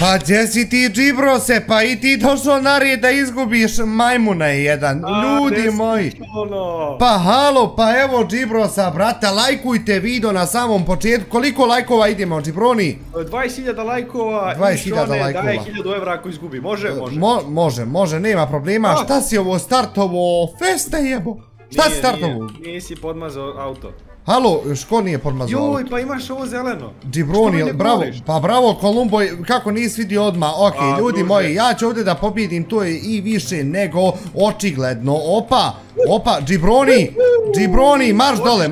Pa gdje si ti, Džibrose? Pa i ti došao na red da izgubiš majmuna jedan. Ljudi moji. Pa halo, pa evo Džibrosa, brate, lajkujte video na samom početku. Koliko lajkova idemo, Džibroni? 20.000 lajkova i Šone daje 1000 evra ako izgubi. Može? Može, nema problema. Šta si ovo startovo? Feste jebo. Šta si startovo? Nisi podmazao auto. Halo, ško nije podmazao auto? Joj, pa imaš ovo zeleno. Džibroni, bravo, pa bravo Kolumbo, kako nisi vidio odmah. Ok, ljudi moji, ja ću ovdje da pobjedim, to je i više nego očigledno. Opa, Džibroni, marš dole.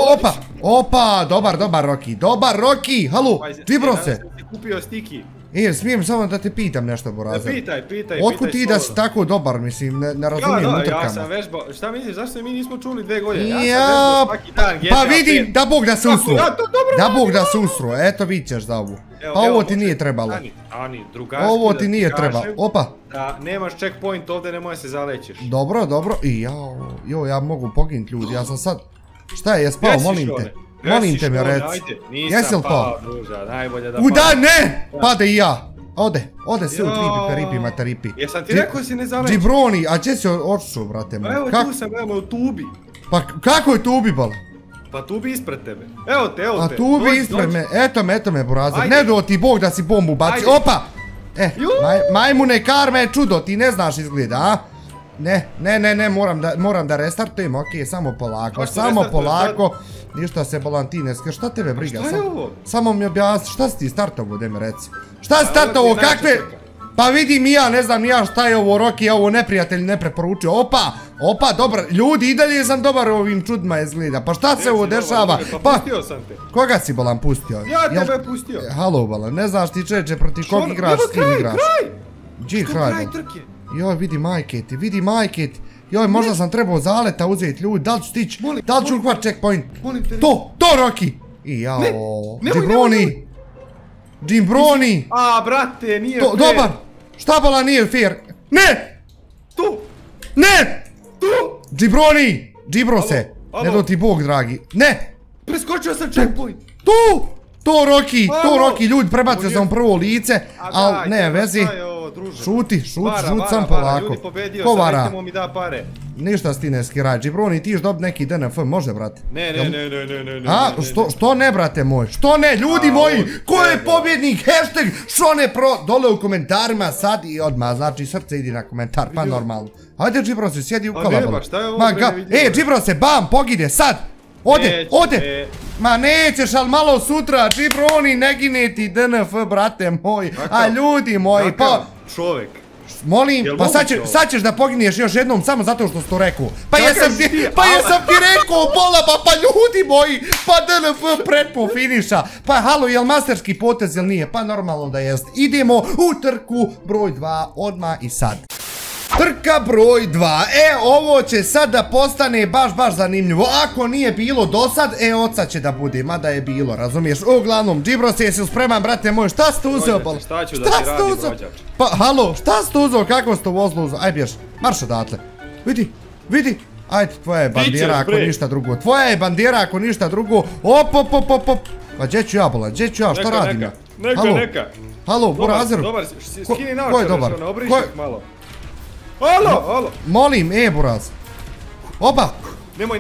Opa, dobar Roki, halo, Džibrose. Kupio stiki. Smijem samo da te pitam nešto, Borazer. Pitaj. Otkud ti da si tako dobar, mislim, ne razumijem utrkama. Ja sam vežbao, šta misliš, zašto mi nismo čuli 2 godine? Ja sam vežbao svaki dan, GTA 5. Pa vidim, da Bog da se usro, eto vidit ćeš za ovu. Pa ovo ti nije trebalo. Ani, drugački da ti kažem da nemaš checkpoint ovdje, nemoj se zalećeš. Dobro, i ja mogu poginut ljudi, ja sam sad, šta je, spao, molim te me reci. Jesi li to? Udaj, ne! Pade i ja. Ode se u ripi mataripi. Jesam ti rekao si ne zalećeš? Džibroni, a gdje si otišao, brate moj? Evo tu sam, evo u tubi. Pa kako je tubi, bala? Pa tubi ispred tebe. Evo te. A tubi ispred me, eto me, Borazer. Ne do ti Bog da si bombu baci. Opa! Majmune karme, čudo, ti ne znaš izgleda, a? Ne, moram da restartujem, okej, samo polako. Ništa se balantineske, šta tebe briga? Šta je ovo? Samo mi objasni, šta si ti startovo, da mi reci? Šta si startovo, kakve? Pa vidim i ja, ne znam ja šta je ovo, Roki, ovo neprijatelj ne preporučio. Opa, dobar, ljudi, i dalje sam dobar ovim čudima izgleda. Pa šta se ovo dešava? Pa pustio sam te. Koga si, Balan, pustio? Ja tebe pustio. Halo, Balan, ne znaš ti čeče protiv kog igraš, s kim igraš. Gdje kraj? Joj, vidi majke ti. Joj, možda sam trebao zaleta uzeti ljudi, da li ću stići, da li ću uhvat checkpoint? To, Roki! I jao, Džibroni! A, brate, nije fair. Dobar, šta Bala nije fair? Ne! Tu! Ne! Tu! Džibroni! Džibrose! Ne do ti Bog, dragi. Ne! Preskočio sam checkpoint! Tu! To Roki, ljudi, prebacio sam prvo lice, ali ne vezi. Šuti sam polako. Ko vara? Ništa si ti ne skiraj, Džibroni, ti iš dobiti neki DNF, može, brate? Ne. A, što ne, brate moj? Što ne, ljudi moji? Ko je pobjednik? Hashtag Šone Pro, dole u komentarima sad i odmah, znači srce idi na komentar, pa normalno. Ajde, Džibrose, sjedi u kolabu. Džibrose, bam, pogide, sad! Ode! Ma nećeš, ali malo sutra, Džibroni, ne gine ti DNF, brate moj. A ljudi moji, pa... Čovjek. Molim, pa sad ćeš da poginiješ još jednom samo zato što si to rekao. Pa jesam ti rekao, bola, pa ljudi moji, pa DNF pretpo finiša. Pa halo, jel masterski potez ili nije? Pa normalno da jest. Idemo u trku broj 2, odmah i sad. Trka broj 2, ovo će sad da postane baš zanimljivo. Ako nije bilo do sad, oca će da bude, mada je bilo, razumiješ? Uglavnom, Džibrose, jesi uspreman, brate moj, šta si tu uzeo? Šta ću da ti radim, rođač? Pa, halo, šta si tu uzeo, kako si to vozilo uzeo? Aj bješ, marš odatle. Vidi. Ajde, tvoja je bandera ako ništa drugo. Op. Pa gdje ću ja, Bola, šta radim ja? Neka. Halo, Borazeru. Dobar, skini naočare, obrišak malo. Halo! Molim, Boraz. Opa! Nemoj!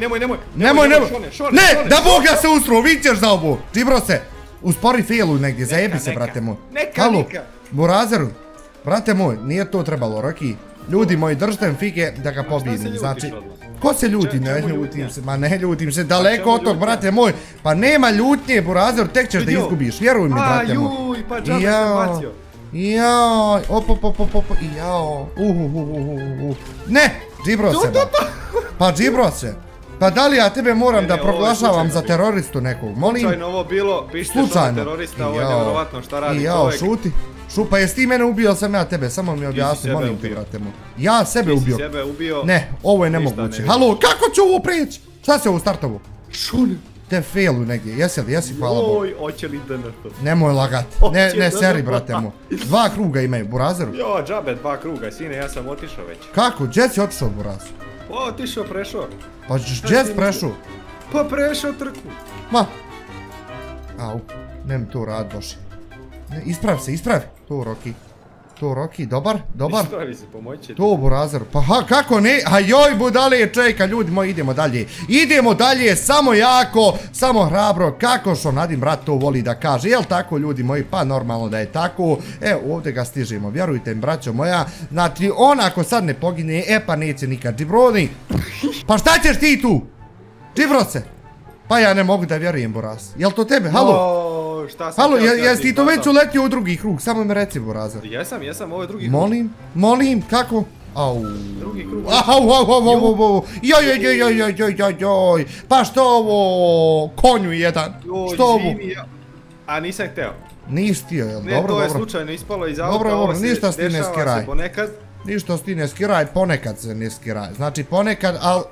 Ne, da Bog da se usruo, vidit ćeš za ovo. Džibrose, uspori failu negdje, zajebi se, brate moj. Neka. Borazeru, brate moj, nije to trebalo, Roki. Ljudi moji, držite fige da ga pobijedim, znači... Ko se ljuti? Ne ljutim se, daleko od tog, brate moj. Pa nema ljutnje, Borazeru, tek ćeš da izgubiš, vjeruj mi, brate moj. Juj, pa džabe sam bacio. Jaj, jao, ne, Džibrose, pa Džibrose, pa da li ja tebe moram da proglašavam za teroristu nekog, molim? Slučajno ovo bilo, pište što terorista, ovo je nevjerovatno šta radi čovjek. Šuti, pa jesi ti mene ubio, sam ja tebe, samo mi objasni, molim te, brate moj. Ja sebe ubio. Ti si sebe ubio. Ne, ovo je nemoguće. Halo, kako ću ovo prijeći? Šta se ovo startovo? Šunim. Te failu negdje, jesi, hvala Bogu. Oće li DNF? Nemoj lagat, ne seri, brate moj. 2 kruga imaju, Borazeru. Jo, džabe 2 kruga, sine, ja sam otišao već. Kako, gdje si otišao, Borazeru? Otišao, prešao. Pa gdje si prešao? Pa prešao trku. Ma. Au, nem to rad, Bože. Ispravi se, To Roki, dobar. Ispravi se, pomoći. To burazer, pa kako ne, a joj budale, čeka ljudi moji, idemo dalje, samo jako, samo hrabro, kako što Nadim brat to voli da kaže, jel tako ljudi moji, pa normalno da je tako, ovdje ga stižemo, vjerujte mi braćo moja, znači on ako sad ne pogine, pa neće nikad, Džibroni, pa šta ćeš ti tu, Džibrose, pa ja ne mogu da vjerujem buraz, jel to tebe, halo? Halo, jesi ti to već uletio u drugi krug, samo me reci burazer. Jesam, ovo je drugi krug. Molim, kako? Au. Drugi krug. Au. Joj. Pa što ovo? Konju jedan. Što ovo? A nisam hteo. Nisi htio, jel? Ne, to je slučajno ispalo iz auta. Dobro, ništa ti ne skiraj. Ponekad. Ništa ti ne skiraj, ponekad se ne skiraj. Znači ponekad, al...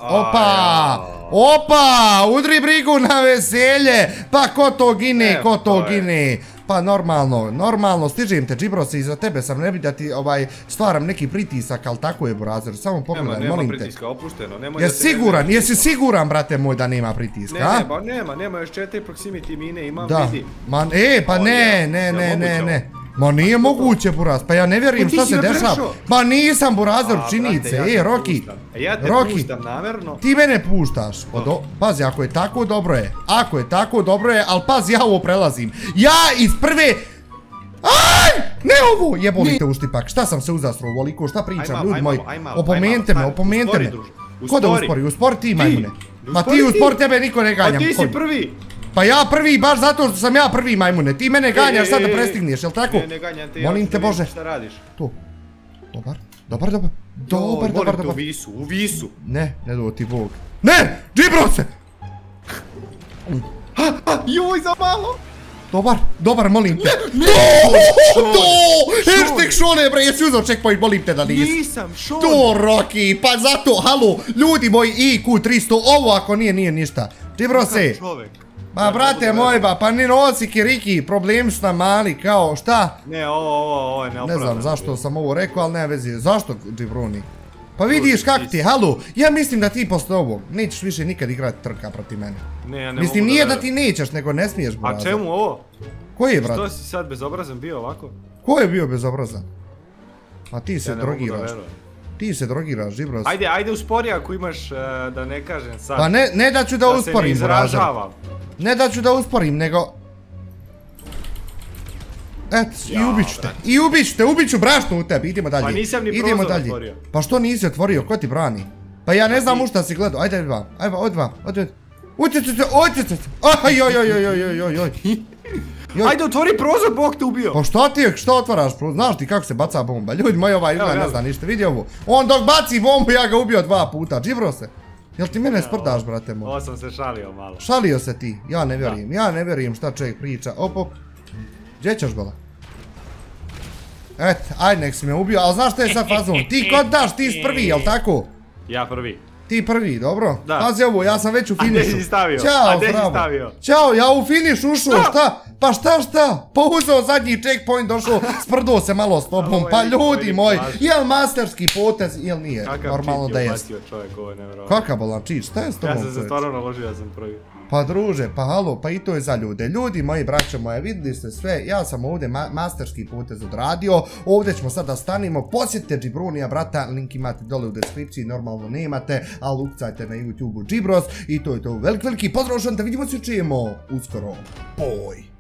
Opa! Udri brigu na veselje! Pa ko to gine? Pa normalno, stižem te Džibrose, iza tebe sam, ne bi da ti stvaram neki pritisak, ali tako je burazer, samo pogledaj, molim te. Nema pritiska, opušteno. Jesi siguran, brate moj, da nema pritiska, a? Nema još 4 proximity mine, imam vidi. Pa ne. Ma nije moguće buraz, pa ja ne vjerujem šta se dešava. Pa nisam burazer činice, Roki. Ja te puštam namjerno. Ti mene puštaš. Pazi, ako je tako dobro je, ali pazi, ja ovo prelazim. Ja iz prve... Aj! Ne ovo! Jebolite uštipak, šta sam se uzastro ovoliko, šta pričam, ljudi moji. Opomenite me. Ko da uspori? Uspori ti, majmune. Ma ti uspori, tebe niko ne ganjam. Pa ti si prvi. Pa ja prvi, baš zato što sam ja prvi, majmune. Ti mene ganjaš sad da prestigneš, jel tako? Ne ganjam te, molim te Bože. Šta radiš? To. Dobar. Molim te u visu. Ne do ti Bog. Ne! Džibrose! Joj, za malo! Dobar, molim te. Hashtag šone, bre, jesi uzao checkpoint, molim te da nisi. Nisam, šone. To, Roki, pa zato, halo, ljudi moji, IQ 300, ovo ako nije ništa. Džibrose. Ma brate moj ba, pa ni noci kiriki, problem su nam mali, kao šta? Ne, ovo je neopravdano. Ne znam zašto sam ovo rekao, ali nema veze. Zašto, Džibroni? Pa vidiš kak ti, halo, ja mislim da ti posle ovog nećeš više nikad igrati trka protiv mene. Ne, ja ne mogu. Mislim, nije da ti nećeš, nego ne smiješ, brate. A čemu ovo? Koji je, brate? Što si sad bezobrazan bio ovako? Ko je bio bezobrazan? A ti se drogiraš. Ti se drogiraš, Džibros. Ajde uspori ako imaš, da ne kažem sad. Pa ne da ću da usporim, da se ne izražavam. Ne da ću da usporim, nego... I ubit ću te, ubit ću brašnu u tebi, idemo dalje. Pa nisam ni prozor otvorio. Pa što nisi otvorio, ko ti brani? Pa ja ne znam u šta si gledao, ajde vam, Ajde otvori prozor, Bog te ubio. Pa što otvaraš prozor, znaš ti kako se baca bomba, ljudi moji ne zna ništa, vidi ovo. On dok baci bombu ja ga ubio 2 puta, Džibrose. Jel ti mene sprdaš, brate moj? Ovo sam se šalio malo. Šalio se ti, ja ne vjerujem šta čovjek priča, op. Gdje ćeš gola? Ajde nek si me ubio, ali znaš što je sad fazon? Ti kod daš, ti si prvi, jel tako? Ja prvi. Ti prvi, dobro? Pazi ovo, ja sam već u finišu. A gdje si stavio? Ćao, ja u finiš ušao, šta? Pa šta? Pa uzeo zadnji checkpoint, došao, sprdo se malo s tobom, pa ljudi moji, jel masterski potez, jel nije? Normalno da jest. Kakav bolan cheat, šta je s tobom? Ja sam se stvarno naložio, ja sam prvi. Pa druže, pa halo, pa i to je za ljude. Ljudi moji, braćo moje, vidjeli ste sve, ja sam ovdje masterski potez odradio, ovdje ćemo sada stanimo, posjetite Džibronija brata, link imate dole u deskripciji, normalno nemate, ali ukcajte na YouTube-u Džibros i to je to veliki pozdrav, da vidimo se čujemo uskoro. Boj!